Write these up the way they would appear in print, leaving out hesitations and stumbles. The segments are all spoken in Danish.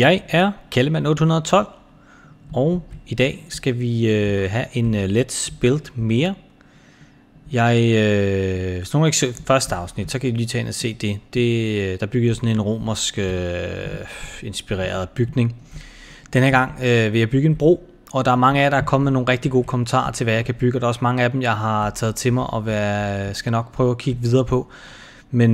Jeg er Kaldemand812, og i dag skal vi have en Let's Build mere. Hvis nogen ikke så første afsnit, så kan I lige tage ind og se det. Der bygger jeg sådan en romersk inspireret bygning. Den her gang vil jeg bygge en bro, og der er mange af jer, der er kommet med nogle rigtig gode kommentarer til, hvad jeg kan bygge. Og der er også mange af dem, jeg har taget til mig, og skal nok prøve at kigge videre på. Men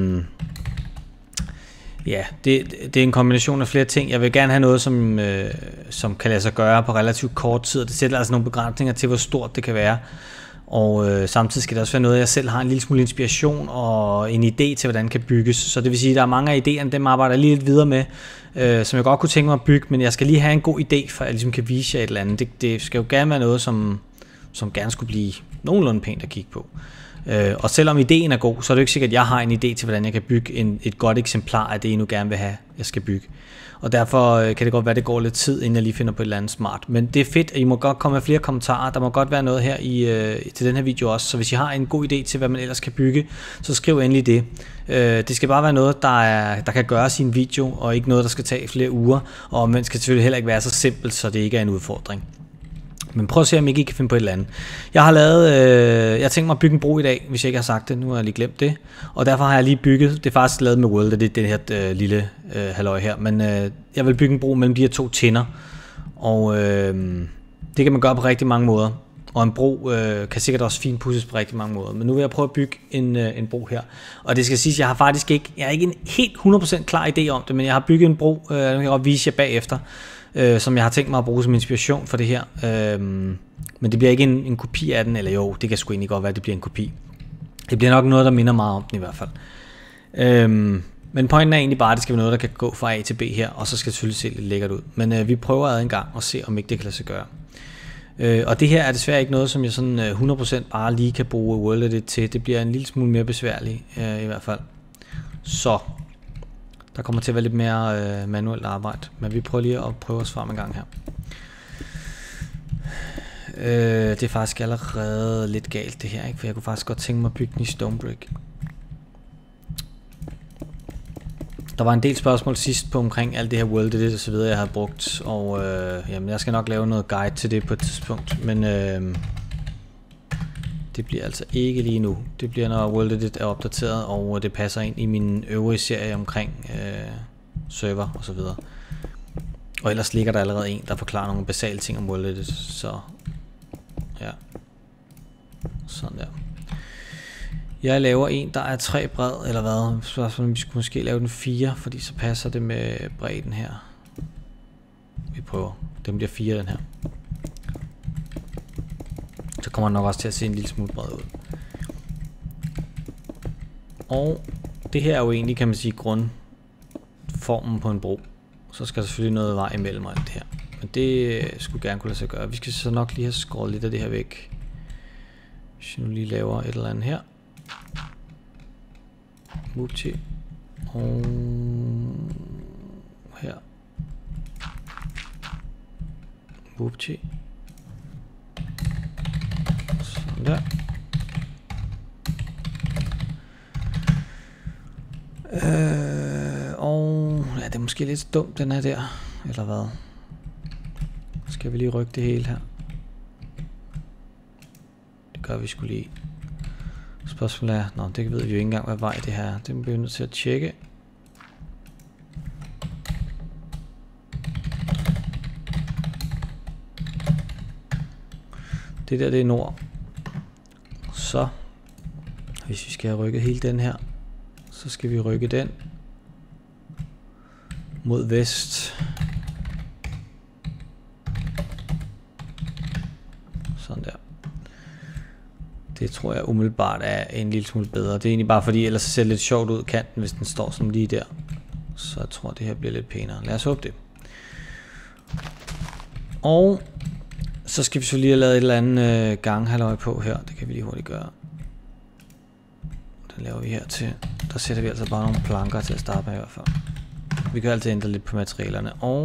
ja, det er en kombination af flere ting. Jeg vil gerne have noget, som kan lade sig gøre på relativt kort tid. Det sætter altså nogle begrænsninger til, hvor stort det kan være. Og samtidig skal det også være noget, jeg selv har en lille smule inspiration og en idé til, hvordan det kan bygges. Så det vil sige, at der er mange af idéerne, dem arbejder jeg lige lidt videre med, som jeg godt kunne tænke mig at bygge, men jeg skal lige have en god idé, for at jeg ligesom kan vise jer et eller andet. Det skal jo gerne være noget, som gerne skulle blive nogenlunde pænt at kigge på. Og selvom ideen er god, så er det jo ikke sikkert, at jeg har en idé til, hvordan jeg kan bygge et godt eksemplar af det, I nu gerne vil have, jeg skal bygge. Og derfor kan det godt være, at det går lidt tid, inden jeg lige finder på et eller andet smart. Men det er fedt, at I må godt komme med flere kommentarer. Der må godt være noget her til den her video også. Så hvis I har en god idé til, hvad man ellers kan bygge, så skriv endelig det. Det skal bare være noget, der kan gøres i en video, og ikke noget, der skal tage flere uger. Og omvendt skal det selvfølgelig heller ikke være så simpelt, så det ikke er en udfordring. Men prøv at se, om I ikke kan finde på et eller andet. Jeg har tænkt mig at bygge en bro i dag, hvis jeg ikke har sagt det. Nu har jeg lige glemt det. Og derfor har jeg lige bygget, det er faktisk lavet med World, det er det her lille halløj her. Men jeg vil bygge en bro mellem de her to tinder. Og det kan man gøre på rigtig mange måder. Og en bro kan sikkert også fint pudses på rigtig mange måder. Men nu vil jeg prøve at bygge en bro her. Og det skal siges, jeg har ikke en helt 100% klar idé om det, men jeg har bygget en bro, nu kan jeg godt vise jer bagefter. Som jeg har tænkt mig at bruge som inspiration for det her. Men det bliver ikke en kopi af den, eller jo, det kan sgu egentlig godt være, at det bliver en kopi. Det bliver nok noget, der minder meget om den i hvert fald. Men pointen er egentlig bare, at det skal være noget, der kan gå fra A til B her, og så skal det selvfølgelig se lidt lækkert ud. Men vi prøver ad en gang og se, om ikke det kan lade sig gøre. Og det her er desværre ikke noget, som jeg sådan 100% bare lige kan bruge World Edit til. Det bliver en lille smule mere besværligt i hvert fald. Så der kommer til at være lidt mere manuelt arbejde, men vi prøver lige at prøve os frem en gang her. Det er faktisk allerede lidt galt det her, ikke? For jeg kunne faktisk godt tænke mig at bygge den i Stonebrick. Der var en del spørgsmål sidst på omkring alt det her World Edit og så videre, jeg havde brugt, og jamen, jeg skal nok lave noget guide til det på et tidspunkt, men det bliver altså ikke lige nu. Det bliver, når World Edit er opdateret, og det passer ind i min øvrige serie omkring server og så videre. Og ellers ligger der allerede en, der forklarer nogle basale ting om World Edit, så ja. Sådan der. Jeg laver en, der er 3 bred, eller hvad? Så vi skulle måske lave den 4, fordi så passer det med bredden her. Vi prøver. Den bliver 4, den her. Så kommer den nok også til at se en lille smule bred ud. Og det her er jo egentlig, kan man sige, grundformen på en bro. Så skal der selvfølgelig noget vej imellem alt det her. Men det skulle gerne kunne lade sig gøre. Vi skal så nok lige have skåret lidt af det her væk. Hvis jeg nu lige laver et eller andet her. Move til. Og her. Move til. Sådan der. Og ja, det er måske lidt dumt den her der, eller hvad? Skal vi lige rykke det hele her? Det gør vi sgu lige. Spørgsmålet er, det ved vi jo ikke engang, hvad vej det her er. Det må vi nødt til at tjekke. Det der, det er nord. Så, hvis vi skal have rykket hele den her, så skal vi rykke den mod vest. Sådan der. Det tror jeg umiddelbart er en lille smule bedre. Det er egentlig bare fordi, ellers ser det lidt sjovt ud kanten, hvis den står som lige der. Så jeg tror, det her bliver lidt pænere. Lad os håbe det. Og så skal vi så lige have lavet et eller andet ganghalløj på her. Det kan vi lige hurtigt gøre. Den laver vi her til. Der sætter vi altså bare nogle planker til at starte med i hvert fald. Vi kan altid ændre lidt på materialerne. Og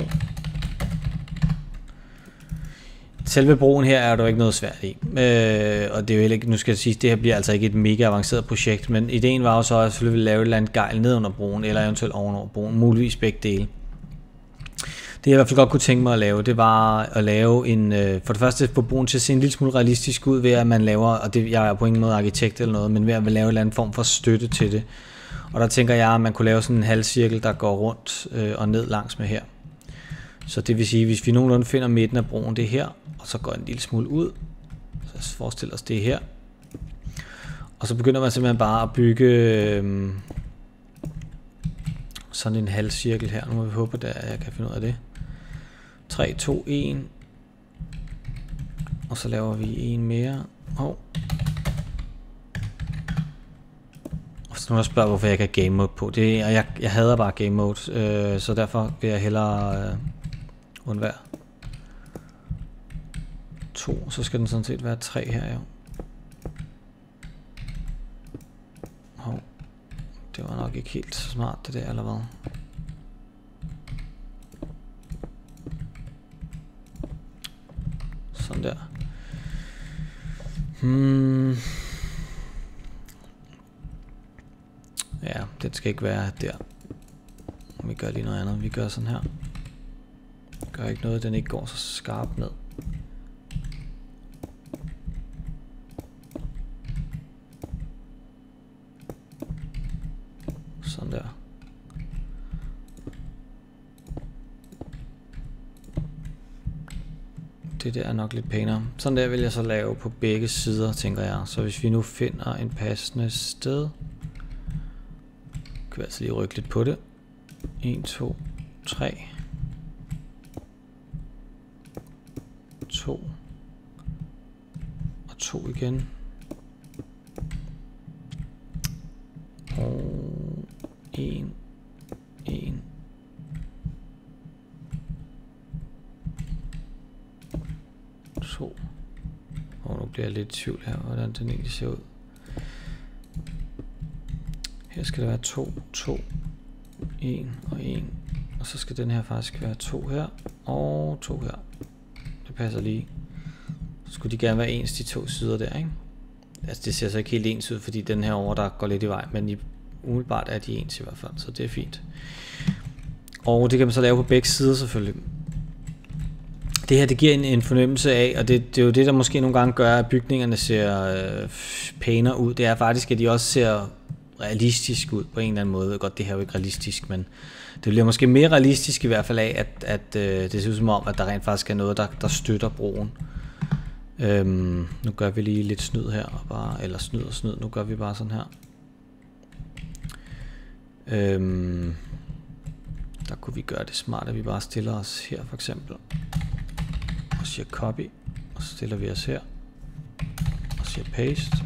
selve broen her er der jo ikke noget svært i. Og det er jo heller ikke, nu skal jeg sige, det her bliver altså ikke et mega avanceret projekt, men ideen var jo så, at jeg selvfølgelig ville lave et eller andet gejl ned under broen, eller eventuelt ovenover broen, muligvis begge dele. jeg i hvert fald godt kunne tænke mig at lave, det var at lave en, for det første få broen til at se en lille smule realistisk ud ved, at man laver, og det, jeg er på ingen måde arkitekt eller noget, men ved at lave en eller anden form for støtte til det. Og der tænker jeg, at man kunne lave sådan en halvcirkel, der går rundt og ned langs med her. Så det vil sige, hvis vi nogenlunde finder midten af broen, det her, og så går en lille smule ud, så forestiller os det her. Og så begynder man simpelthen bare at bygge sådan en halvcirkel her. Nu må vi håbe, at jeg kan finde ud af det. 3, 2, 1. Og så laver vi en mere. Og så nu der spørger, hvorfor jeg ikke har game mode på. Det, og jeg hader bare game mode, så derfor vil jeg hellere undvære 2. Så skal den sådan set være 3 her, jo. Hov. Det var nok ikke helt så smart, det der, eller hvad? Sådan der. Ja, det skal ikke være der. Vi gør lige noget andet. Vi gør sådan her. Gør ikke noget, den ikke går så skarpt ned. Sådan der. Det der er nok lidt pænere. Sådan der vil jeg så lave på begge sider, tænker jeg. Så hvis vi nu finder en passende sted, kan vi altså lige rykke lidt på det. 1, 2, 3. 2. Og 2 igen. Og 1. 1. Og nu bliver jeg lidt i tvivl her, hvordan den egentlig ser ud. Her skal der være 2, 2, 1 og 1. Og så skal den her faktisk være 2 her og 2 her. Det passer lige. Så skulle de gerne være ens, de to sider der, ikke? Altså det ser så ikke helt ens ud, fordi den her over der går lidt i vej, men umiddelbart er de ens i hvert fald, så det er fint. Og det kan man så lave på begge sider selvfølgelig. Det her, det giver en fornemmelse af, og det er jo det, der måske nogle gange gør, at bygningerne ser pænere ud. Det er faktisk, at de også ser realistisk ud på en eller anden måde. Godt, det her er jo ikke realistisk, men det bliver måske mere realistisk i hvert fald af, at det ser ud som om, at der rent faktisk er noget, der støtter broen. Nu gør vi lige lidt snyd her, og bare, eller snyd og snyd, nu gør vi bare sådan her. Der kunne vi gøre det smart, at vi bare stiller os her for eksempel. Og siger copy, og så stiller vi os her. Og siger paste.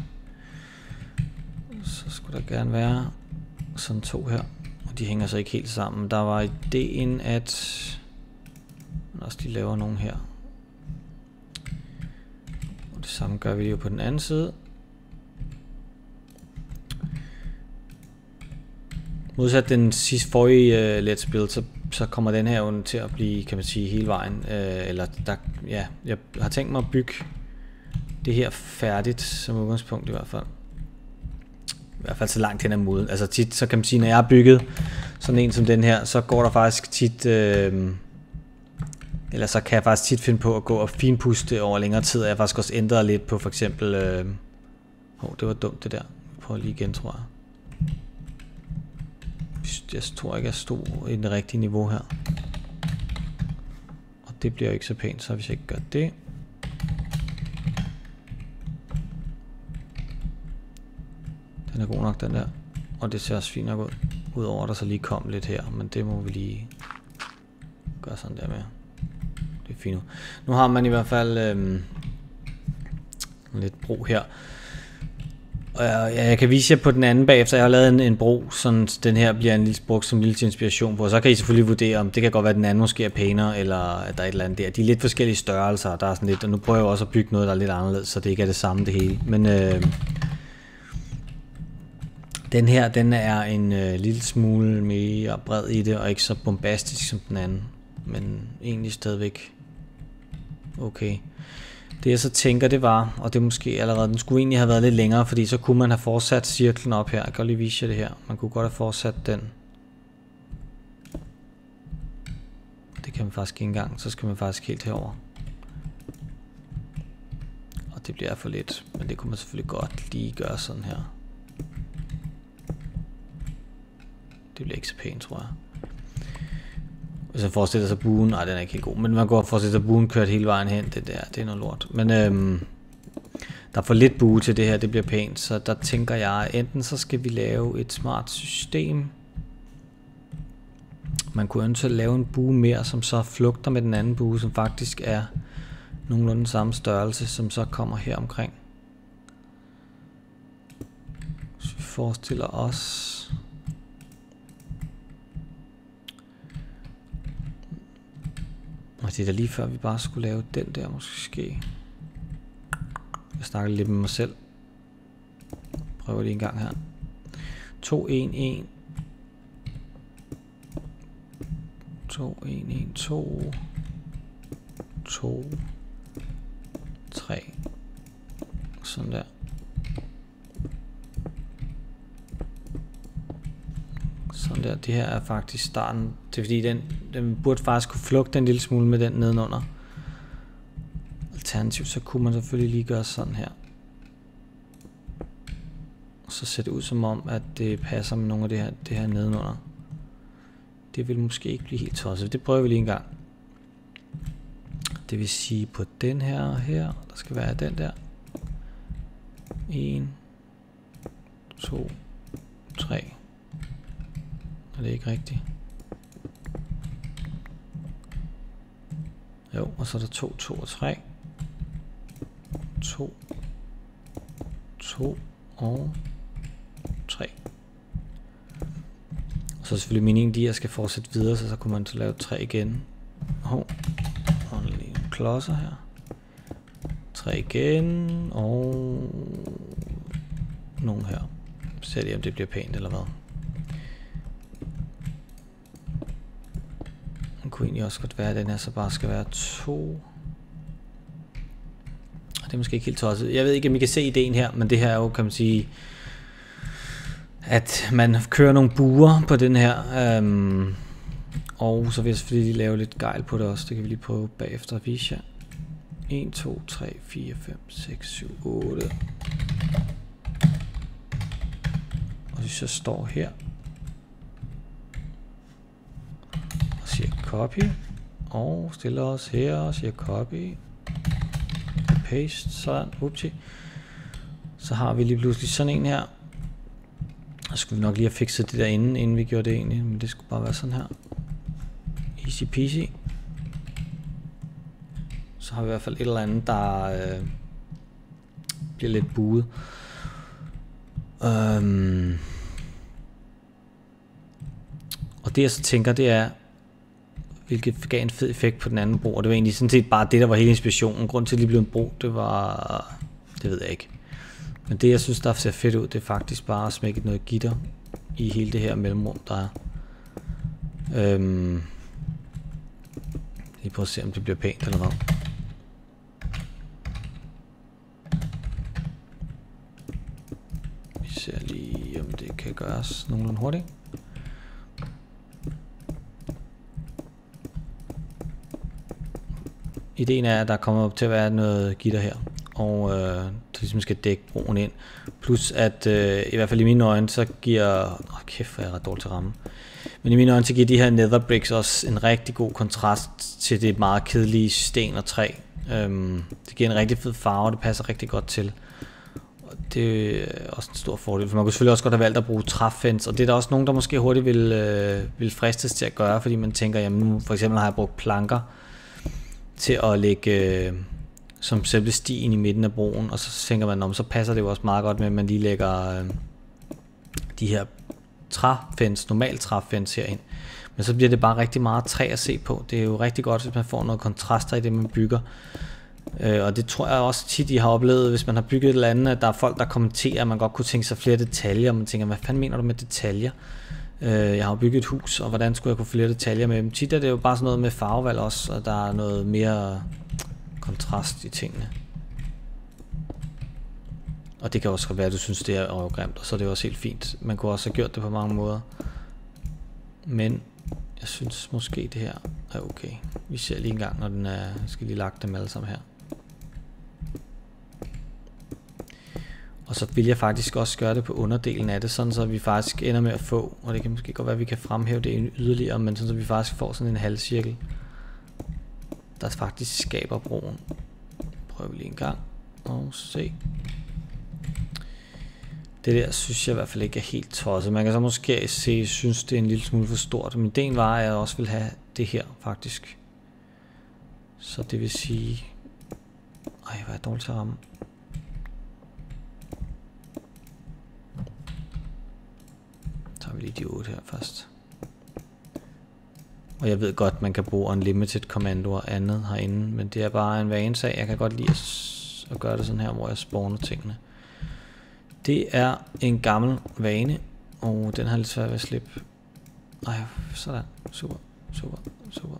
Så skulle der gerne være sådan 2 her. Og de hænger så ikke helt sammen. Der var ideen, at man også lige laver nogle her. Og det samme gør vi jo på den anden side. Modsat den sidste forrige Let's Build, så kommer den her jo til at blive, kan man sige, hele vejen. Eller der, ja, jeg har tænkt mig at bygge det her færdigt, som udgangspunkt i hvert fald. I hvert fald så langt hen ad moden. Altså tit, så kan man sige, når jeg har bygget sådan en som den her, så går der faktisk tit, eller så kan jeg faktisk tit finde på at gå og finpuste over længere tid, og jeg har faktisk også ændret lidt på for eksempel, det var dumt det der. Prøv lige igen, tror jeg. Jeg tror ikke, jeg stod i det rigtige niveau her. Og det bliver ikke så pænt, så hvis jeg ikke gør det. Den er god nok, den der. Og det ser også fint nok ud. Udover der så lige kom lidt her, men det må vi lige gøre sådan der med. Det er fint. Nu har man i hvert fald lidt bro her. Og jeg kan vise jer på den anden bagefter. Jeg har lavet en bro, sådan den her bliver en lille brugt som en lille til inspiration på. Så kan I selvfølgelig vurdere, om det kan godt være, at den anden måske er pænere, eller at der er et eller andet der. De er lidt forskellige størrelser, der er sådan lidt, og nu prøver jeg også at bygge noget, der er lidt anderledes, så det ikke er det samme det hele. Men den her, den er en lille smule mere bred i det, og ikke så bombastisk som den anden. Men egentlig stadigvæk okay. Det jeg så tænker, det var, og det måske allerede, den skulle egentlig have været lidt længere, fordi så kunne man have fortsat cirklen op her. Jeg kan lige vise jer det her. Man kunne godt have fortsat den. Det det kan man faktisk ikke engang. Så skal man faktisk helt herover. Og det bliver for lidt, men det kunne man selvfølgelig godt lige gøre sådan her. Det bliver ikke så pænt, tror jeg. Hvis man forestiller sig buen, nej, den er ikke helt god, men man går forestille sig buen kørt hele vejen hen, det er noget lort. Men der er for lidt bue til det her, det bliver pænt, så der tænker jeg, enten så skal vi lave et smart system. Man kunne eventuelt lave en bue mere, som så flugter med den anden bue, som faktisk er nogenlunde samme størrelse, som så kommer her omkring. Så vi forestiller os... Og det er da lige før vi bare skulle lave den der måske. Jeg snakker lidt med mig selv. Prøver lige en gang her. 2 1 1 2 1 1 2 2 3. Sådan der. Sådan der. Det her er faktisk starten. Det er fordi den burde faktisk kunne flugte en lille smule med den nedenunder. Alternativt så kunne man selvfølgelig lige gøre sådan her. Og så ser det ud som om at det passer med nogle af det her nedenunder. Det vil måske ikke blive helt tosset. Det prøver vi lige en gang. Det vil sige på den her, der skal være den der. 1 2 3. Er det ikke rigtigt? Jo, og så er der 2 2 og 3. 2 2 og 3. Og så er selvfølgelig meningen, de her skal fortsætte videre, så kunne man så lave 3 igen. Og lige klodser her. 3 igen, og nogle her. Så lige om det bliver pænt eller hvad. Det kunne egentlig også godt være, at den her så bare skal være 2. Det er måske ikke helt tosset. Jeg ved ikke, om I kan se ideen her, men det her er jo, kan man sige, at man kører nogle buer på den her. Og så vil jeg selvfølgelig lige lave lidt gejl på det også. Det kan vi lige prøve bagefter at vise jer. 1, 2, 3, 4, 5, 6, 7, 8. Og hvis jeg står her og siger copy, og stiller os her og siger copy, paste, sådan, upti. Så har vi lige pludselig sådan en her. Og så skulle vi nok lige have fikset det derinde, inden vi gjorde det egentlig, men det skulle bare være sådan her. Easy peasy. Så har vi i hvert fald et eller andet, der bliver lidt buet. Og det jeg så tænker, det er, hvilket gav en fed effekt på den anden bro. Og det var egentlig sådan set bare det, der var hele inspirationen. Grunden til at det blev en bro, det var... Det ved jeg ikke. Men det jeg synes, der ser fedt ud, det er faktisk bare at smække noget gitter i hele det her mellemrum, der er. Lige prøve at se, om det bliver pænt eller hvad. Vi ser lige, om det kan gøres nogenlunde hurtigt. Ideen er, at der kommer op til at være noget gitter her, og det ligesom skal dække broen ind. Plus at, i hvert fald i mine øjne, så giver... kæft, hvor er jeg ret dårligt til ramme. Men i mine øjne, så giver de her nether bricks også en rigtig god kontrast til det meget kedelige sten og træ. Det giver en rigtig fed farve, det passer rigtig godt til. Og det er også en stor fordel, for man kunne selvfølgelig også godt have valgt at bruge træfens, og det er der også nogen, der måske hurtigt vil fristes til at gøre, fordi man tænker, jamen nu for eksempel har jeg brugt planker til at lægge som selve stien i midten af broen, og så tænker man, så passer det jo også meget godt med, at man lige lægger de her træfens, normal træfens herind. Men så bliver det bare rigtig meget træ at se på. Det er jo rigtig godt, hvis man får noget kontraster i det, man bygger. Og det tror jeg også tit, I har oplevet, hvis man har bygget et eller andet, at der er folk, der kommenterer, at man godt kunne tænke sig flere detaljer, og man tænker, hvad fanden mener du med detaljer? Jeg har jo bygget et hus, og hvordan skulle jeg kunne få flere detaljer med dem? Tit er det jo bare sådan noget med farvevalg også, og der er noget mere kontrast i tingene. Og det kan også være, at du synes, det er overgrimt, og så er det også helt fint. Man kunne også have gjort det på mange måder. Men Jeg synes måske det her er okay. Vi ser lige en gang, når den er... Jeg skal lige lagt dem alle sammen her. Og så vil jeg faktisk også gøre det på underdelen af det, sådan så vi faktisk ender med at få, og det kan måske godt være, at vi kan fremhæve det yderligere, men sådan så vi faktisk får sådan en halvcirkel, der faktisk skaber broen. Prøver vi lige en gang og se. Det der synes jeg i hvert fald ikke er helt tosset. Man kan så måske synes det er en lille smule for stort, men ideen var, at jeg også vil have det her faktisk. Så det vil sige... Ej, hvor er jeg dårligt til at ramme. Så tager vi lige de 8 her først. Og jeg ved godt, man kan bruge unlimited kommando og andet herinde, men det er bare en vanesag. Jeg kan godt lide at gøre det sådan her, hvor jeg spawner tingene. Det er en gammel vane, og den har lidt svært ved at slippe. Ej, sådan. Super, super, super.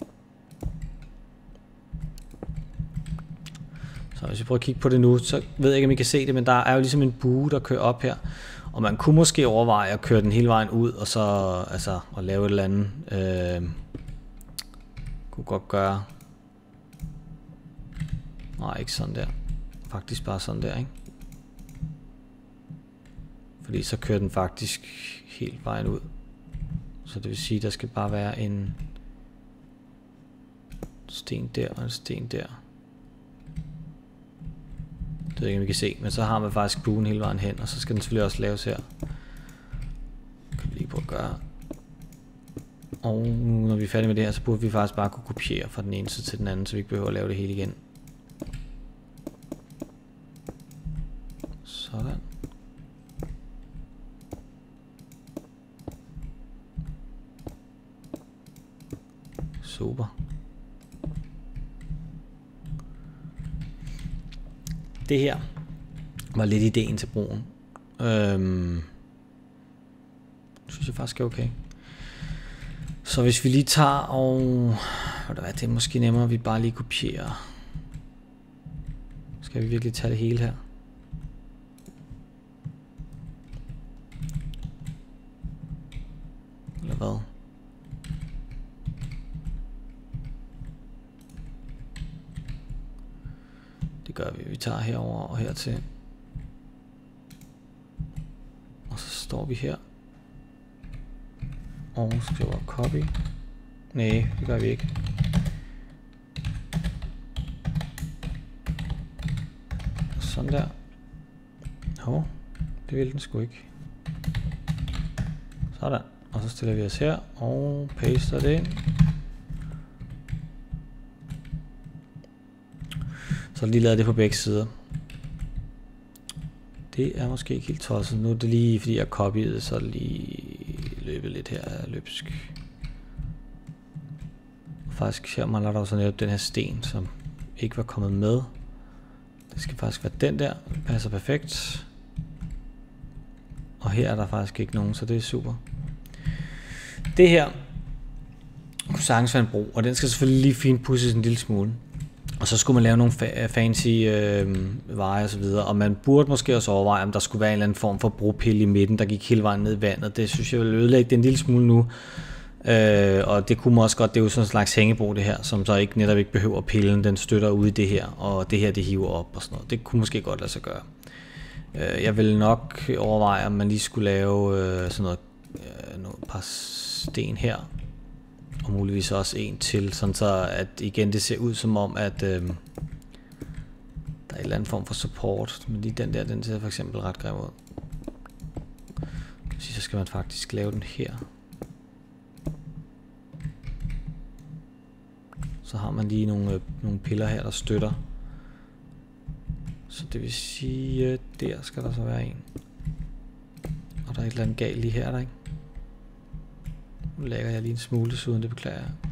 Så hvis vi prøver at kigge på det nu, så ved jeg ikke, om I kan se det, men der er jo ligesom en bue, der kører op her. Og man kunne måske overveje at køre den hele vejen ud, og så altså at lave et eller andet. Kunne godt gøre. Nej, ikke sådan der. Faktisk bare sådan der, ikke? Fordi så kører den faktisk helt vejen ud. Så det vil sige, at der skal bare være en sten der og en sten der. Det ved jeg ikke, om vi kan se, men så har man faktisk buen hele vejen hen, og så skal den selvfølgelig også laves her. Kan vi lige prøve at gøre. Og nu, når vi er færdige med det her, så burde vi faktisk bare kunne kopiere fra den ene side til den anden, så vi ikke behøver at lave det hele igen. Sådan. Super. Det her var lidt ideen til broen. Synes jeg faktisk er okay. Så hvis vi lige tager og... det er måske nemmere, at vi bare lige kopierer. Skal vi virkelig tage det hele her? Eller hvad? Det gør vi. Vi tager herover og hertil. Og så står vi her. Og skriver copy. Nej, det gør vi ikke. Sådan der. Hov, det vil den sgu ikke. Sådan. Og så stiller vi os her og paster det ind. Så lige lavet det på begge sider. Det er måske ikke helt tosset. Nu er det lige fordi jeg copyede, så er det lige løbet lidt her løbsk. Og faktisk her mangler der også netop den her sten, som ikke var kommet med. Det skal faktisk være den der. Den passer perfekt. Og her er der faktisk ikke nogen, så det er super. Det her kunne sagtens være en bro, og den skal selvfølgelig lige finpudses en lille smule. Og så skulle man lave nogle fancy veje og så videre, og man burde måske også overveje, om der skulle være en eller anden form for bropille i midten, der gik hele vejen ned i vandet. Det synes jeg vil ødelægge det en lille smule nu. Og det kunne man også godt, det er jo sådan en slags hængebro det her, som så netop ikke behøver pillen, den støtter ude i det her, og det her det hiver op og sådan noget. Det kunne måske godt lade sig gøre. Jeg vil nok overveje, om man lige skulle lave sådan noget, et par sten her, og muligvis også en til, sådan så at igen det ser ud som om, at der er en eller anden form for support, men lige den der, den ser for eksempel ret grim ud. Så skal man faktisk lave den her. Så har man lige nogle piller her, der støtter. Så det vil sige, der skal der så være en. Og der er et eller andet galt lige her, der ikke? Nu lægger jeg lige en smule desuden, det beklager jeg.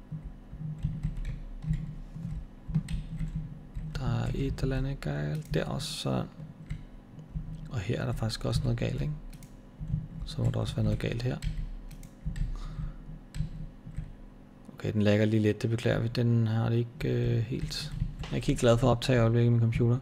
Der er et eller andet galt der også, sådan. Og her er der faktisk også noget galt, ikke? Så må der også være noget galt her. Okay, den lægger lige lidt, det beklager vi. Den har det ikke helt... Jeg er ikke helt glad for at optage øjeblikket i min computer.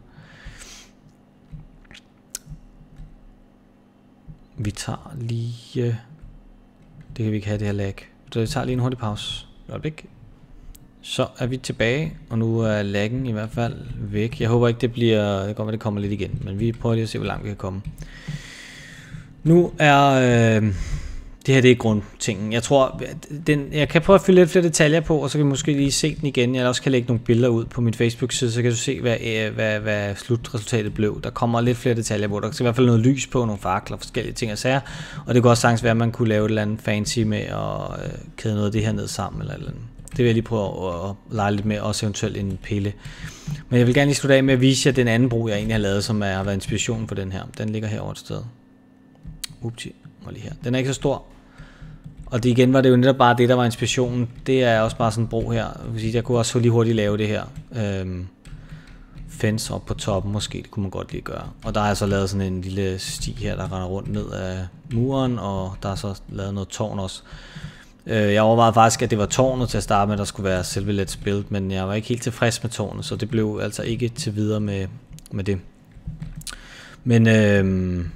Vi tager lige... Det kan vi ikke have, det her lag. Vi Vi tager lige en hurtig pause. Så er vi tilbage, og nu er laggen i hvert fald væk. Jeg håber ikke det bliver, det kan godt være det kommer lidt igen, men vi prøver lige at se hvor langt vi kan komme. Nu er det her, det er grundtingen. Jeg tror, jeg kan prøve at fylde lidt flere detaljer på, og så kan vi måske lige se den igen. Jeg også kan lægge nogle billeder ud på min Facebook-side, så kan du se, hvad slutresultatet blev. Der kommer lidt flere detaljer på. Der er i hvert fald noget lys på, nogle fakler, forskellige ting og sager. Og det kan også sagtens være, at man kunne lave et eller andet fancy med at kæde noget af det her ned sammen. Eller andet. Det vil jeg lige prøve at lege lidt med, også eventuelt en pille. Men jeg vil gerne lige slutte af med at vise jer den anden bro, jeg egentlig har lavet, som har været inspirationen for den her. Den ligger herovre et sted. Lige her. Den er ikke så stor. Og det igen var det jo netop bare det, der var inspirationen. Det er også bare sådan en bro her. Jeg kunne også lige hurtigt lave det her. Fence op på toppen måske, det kunne man godt lige gøre. Og der er så lavet sådan en lille sti her, der render rundt ned af muren, og der er så lavet noget tårn også. Jeg overvejede faktisk, at det var tårnet til at starte med, der skulle være selve Let's Build, men jeg var ikke helt tilfreds med tårnet, så det blev altså ikke til videre med det. Men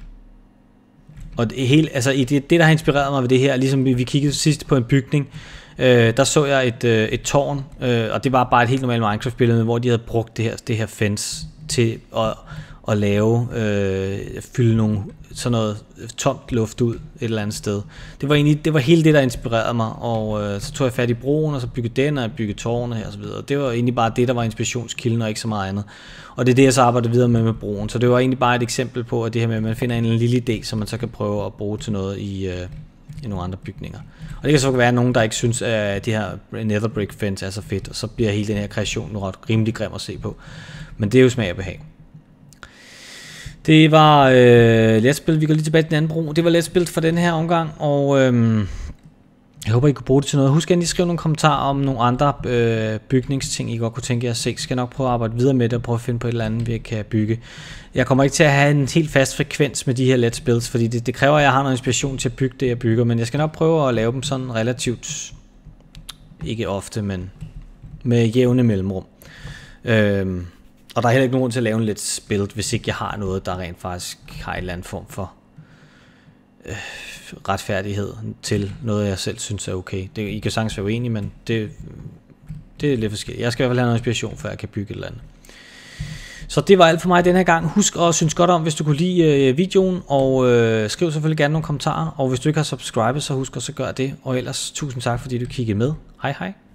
og det hele, altså det der har inspireret mig ved det her, ligesom vi kiggede sidst på en bygning, der så jeg et tårn, og det var bare et helt normalt Minecraft-billede, hvor de havde brugt det her fence til at lave, fylde nogle sådan noget tomt luft ud et eller andet sted. Det var hele det, der inspirerede mig, og så tog jeg fat i broen, og så byggede den, og byggede tårnet her og så videre. Det var egentlig bare det, der var inspirationskilden, og ikke så meget andet. Og det er det, jeg så arbejder videre med broen. Så det var egentlig bare et eksempel på, at det her med, at man finder en lille idé, som man så kan prøve at bruge til noget i nogle andre bygninger. Og det kan så være nogen, der ikke synes, at det her nether brick fence er så fedt, og så bliver hele den her kreation nu rimelig grim at se på. Men det er jo smag og behag. Det var Let's Build. Vi går lige tilbage til den anden bro. Det var Let's Build for den her omgang, og jeg håber, I kunne bruge det til noget. Husk at I skrive nogle kommentarer om nogle andre bygningsting, I godt kunne tænke jer at se. Skal nok prøve at arbejde videre med det og prøve at finde på et eller andet, vi kan bygge. Jeg kommer ikke til at have en helt fast frekvens med de her Let's Builds, fordi det kræver, at jeg har noget inspiration til at bygge det, jeg bygger. Men jeg skal nok prøve at lave dem sådan relativt, ikke ofte, men med jævne mellemrum. Og der er heller ikke nogen til at lave en Let's Build, hvis ikke jeg har noget, der rent faktisk har en eller anden form for retfærdighed til noget, jeg selv synes er okay. I kan sagtens være uenige, men det er lidt forskelligt. Jeg skal i hvert fald have noget inspiration, før jeg kan bygge et eller andet. Så det var alt for mig den her gang. Husk at synes godt om, hvis du kunne lide videoen, og skriv selvfølgelig gerne nogle kommentarer. Og hvis du ikke har subscribet, så husk også at gøre det. Og ellers tusind tak, fordi du kiggede med. Hej hej.